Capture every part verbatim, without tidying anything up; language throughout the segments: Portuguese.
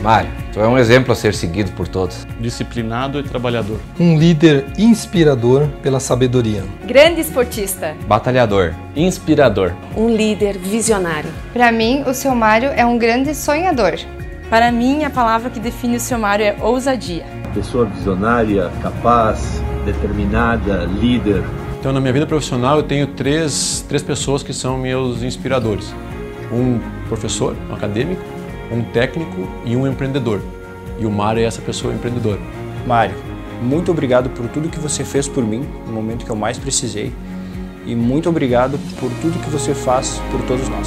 Mário, tu é um exemplo a ser seguido por todos. Disciplinado e trabalhador. Um líder inspirador pela sabedoria. Grande esportista. Batalhador. Inspirador. Um líder visionário. Para mim, o seu Mário é um grande sonhador. Para mim, a palavra que define o seu Mário é ousadia. Pessoa visionária, capaz, determinada, líder. Então, na minha vida profissional, eu tenho três, três pessoas que são meus inspiradores. Um professor, um acadêmico, um técnico e um empreendedor. E o Mário é essa pessoa empreendedora. Mário, muito obrigado por tudo que você fez por mim no momento que eu mais precisei. E muito obrigado por tudo que você faz por todos nós.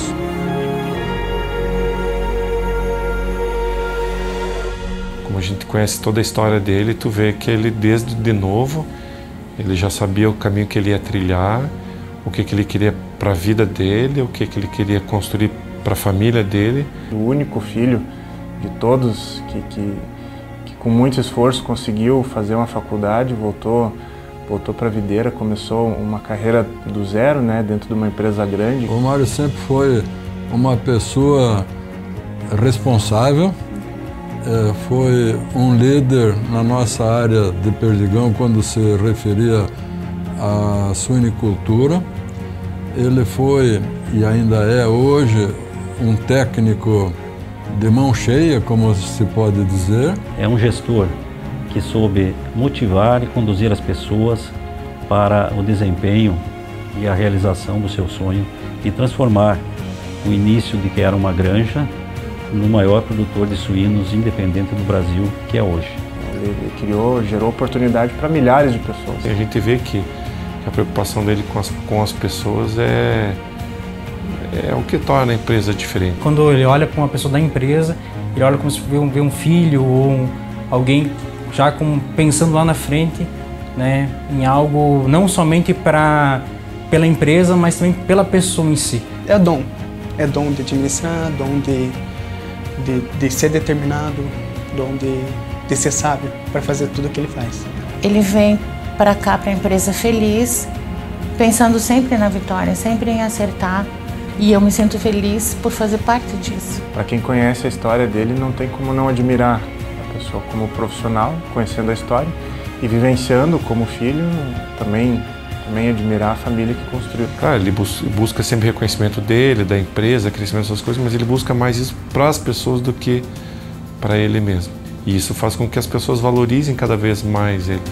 Como a gente conhece toda a história dele, tu vê que ele desde de novo, ele já sabia o caminho que ele ia trilhar, o que, que ele queria para a vida dele, o que, que ele queria construir para a família dele. O único filho de todos que, que, que com muito esforço conseguiu fazer uma faculdade, voltou, voltou para a videira, começou uma carreira do zero, né, dentro de uma empresa grande. O Mário sempre foi uma pessoa responsável, é, foi um líder na nossa área de Perdigão quando se referia à suinicultura. Ele foi, e ainda é hoje, um técnico de mão cheia, como se pode dizer. É um gestor que soube motivar e conduzir as pessoas para o desempenho e a realização do seu sonho e transformar o início de que era uma granja no maior produtor de suínos independente do Brasil, que é hoje. Ele criou, gerou oportunidade para milhares de pessoas. E a gente vê que a preocupação dele com as, com as pessoas é, é o que torna a empresa diferente. Quando ele olha para uma pessoa da empresa, ele olha como se vê um, vê um filho ou um, alguém já com, pensando lá na frente, né, em algo não somente pra, pela empresa, mas também pela pessoa em si. É dom. É dom de administrar, dom de, de, de ser determinado, dom de, de ser sábio para fazer tudo o que ele faz. Ele vem para cá, para a empresa feliz, pensando sempre na vitória, sempre em acertar. E eu me sinto feliz por fazer parte disso. Para quem conhece a história dele, não tem como não admirar a pessoa como profissional, conhecendo a história e vivenciando como filho, também, também admirar a família que construiu. Claro, ele bus busca sempre reconhecimento dele, da empresa, crescimento dessas coisas, mas ele busca mais isso para as pessoas do que para ele mesmo. E isso faz com que as pessoas valorizem cada vez mais ele.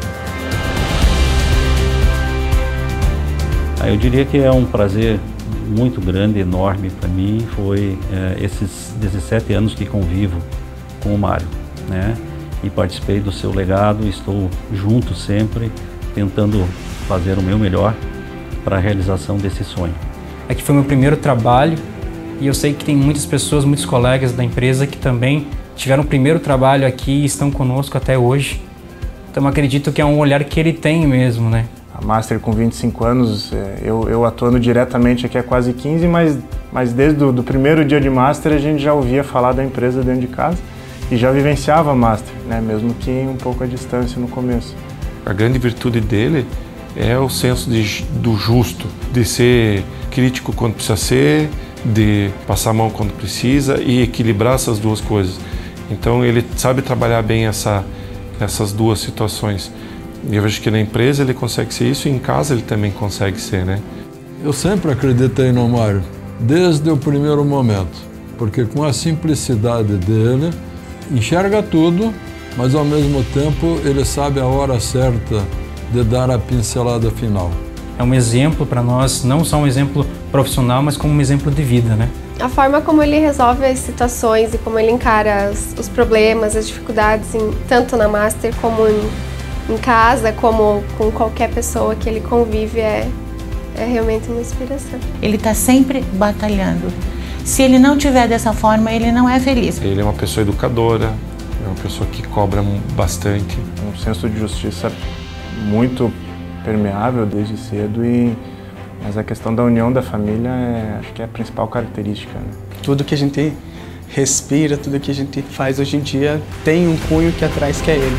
Eu diria que é um prazer muito grande, enorme para mim, foi é, esses dezessete anos que convivo com o Mário, né? E participei do seu legado, estou junto sempre, tentando fazer o meu melhor para a realização desse sonho. Aqui foi meu primeiro trabalho e eu sei que tem muitas pessoas, muitos colegas da empresa que também tiveram o primeiro trabalho aqui e estão conosco até hoje. Então acredito que é um olhar que ele tem mesmo, né? A Master com vinte e cinco anos, eu, eu atuando diretamente aqui há quase quinze, mas, mas desde o do primeiro dia de Master a gente já ouvia falar da empresa dentro de casa e já vivenciava a Master, né? Mesmo que um pouco à distância no começo. A grande virtude dele é o senso de, do justo, de ser crítico quando precisa ser, de passar a mão quando precisa e equilibrar essas duas coisas. Então ele sabe trabalhar bem essa, essas duas situações. E eu vejo que na empresa ele consegue ser isso e em casa ele também consegue ser, né? Eu sempre acreditei no Mário, desde o primeiro momento, porque com a simplicidade dele, enxerga tudo, mas ao mesmo tempo ele sabe a hora certa de dar a pincelada final. É um exemplo para nós, não só um exemplo profissional, mas como um exemplo de vida, né? A forma como ele resolve as situações e como ele encara os, os problemas, as dificuldades, em, tanto na Master como em em casa, como com qualquer pessoa que ele convive, é, é realmente uma inspiração. Ele está sempre batalhando. Se ele não tiver dessa forma, ele não é feliz. Ele é uma pessoa educadora, é uma pessoa que cobra bastante. Um senso de justiça muito permeável desde cedo, e, mas a questão da união da família é, acho que é a principal característica, né? Tudo que a gente respira, tudo que a gente faz hoje em dia tem um cunho que atrás que é ele.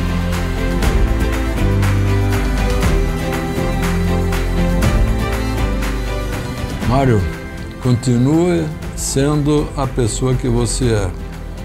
Mário, continue sendo a pessoa que você é.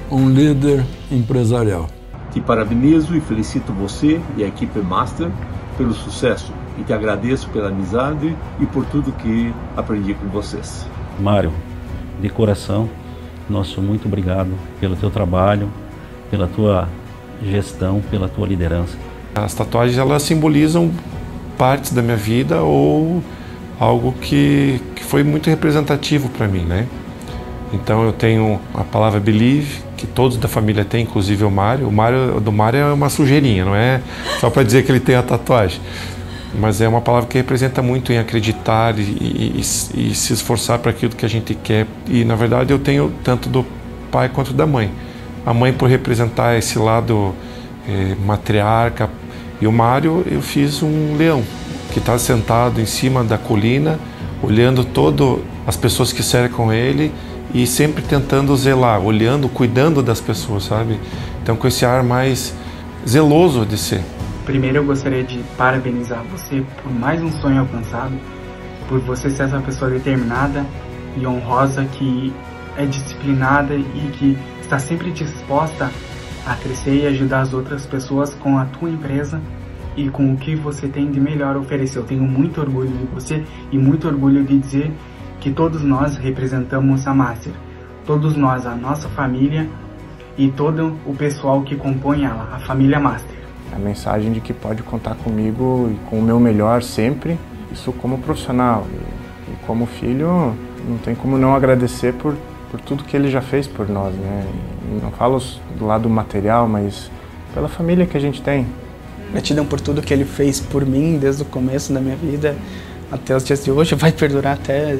um líder empresarial. Te parabenizo e felicito você e a equipe Master pelo sucesso e te agradeço pela amizade e por tudo que aprendi com vocês. Mário, de coração, nosso muito obrigado pelo teu trabalho, pela tua gestão, pela tua liderança. As tatuagens, elas simbolizam partes da minha vida ou algo que, que foi muito representativo para mim, né? Então eu tenho a palavra believe, que todos da família têm, inclusive o Mário. O Mário, do Mário é uma sujeirinha, não é só para dizer que ele tem a tatuagem. Mas é uma palavra que representa muito em acreditar e, e, e, e se esforçar para aquilo que a gente quer. E na verdade eu tenho tanto do pai quanto da mãe. A mãe por representar esse lado é, matriarca, e o Mário eu fiz um leão que está sentado em cima da colina, olhando todas as pessoas que cercam ele e sempre tentando zelar, olhando, cuidando das pessoas, sabe? Então com esse ar mais zeloso de ser. Primeiro eu gostaria de parabenizar você por mais um sonho alcançado, por você ser essa pessoa determinada e honrosa que é disciplinada e que está sempre disposta a crescer e ajudar as outras pessoas com a tua empresa e com o que você tem de melhor a oferecer. Eu tenho muito orgulho de você e muito orgulho de dizer que todos nós representamos a Master, todos nós, a nossa família e todo o pessoal que compõe ela, a família Master. A mensagem de que pode contar comigo e com o meu melhor sempre, isso como profissional e, e como filho, não tem como não agradecer por, por tudo que ele já fez por nós, né? E não falo do lado material, mas pela família que a gente tem. Gratidão por tudo que ele fez por mim desde o começo da minha vida até os dias de hoje, vai perdurar até.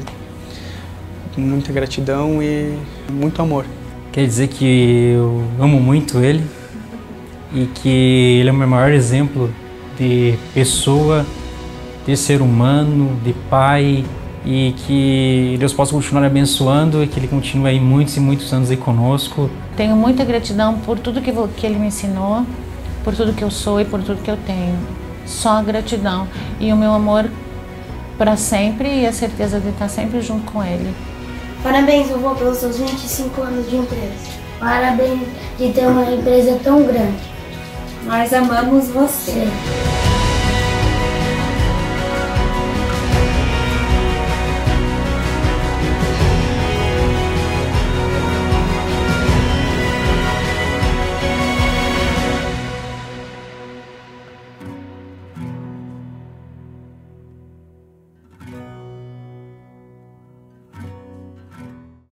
Muita gratidão e muito amor. Quer dizer que eu amo muito ele e que ele é o meu maior exemplo de pessoa, de ser humano, de pai, e que Deus possa continuar abençoando e que ele continue aí muitos e muitos anos aí conosco. Tenho muita gratidão por tudo que, que ele me ensinou, por tudo que eu sou e por tudo que eu tenho. Só gratidão e o meu amor para sempre e a certeza de estar sempre junto com ele. Parabéns, vovô, pelos seus vinte e cinco anos de empresa. Parabéns de ter uma empresa tão grande. Nós amamos você.